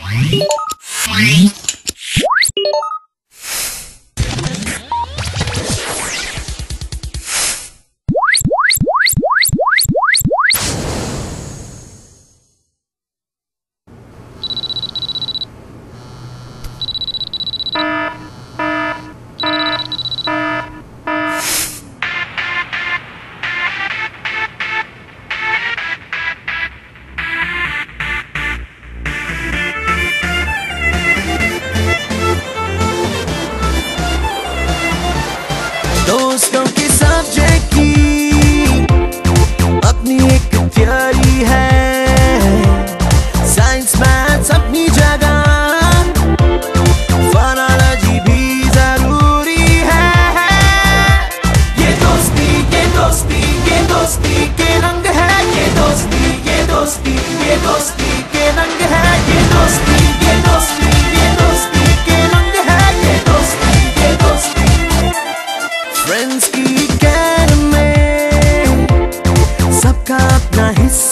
दोस्तों के सब्जेक्ट की अपनी एक थ्योरी है, साइंस मैथ्स अपनी जगह, फोनोलॉजी भी जरूरी है। ये दोस्ती के रंग है, ये दोस्ती के रंग है, ये दोस्ती के रंग है, ये दोस्ती फ्रेंड्स की कैर में सबका अपना हिस्सा